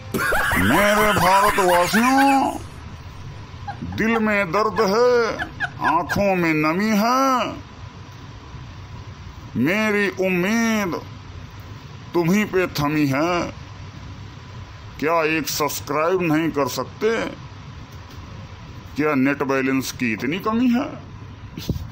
मेरे भारतवासियों, दिल में दर्द है, आंखों में नमी है, मेरी उम्मीद तुम्हीं पे थमी है। क्या एक सब्सक्राइब नहीं कर सकते? क्या नेट बैलेंस की इतनी कमी है?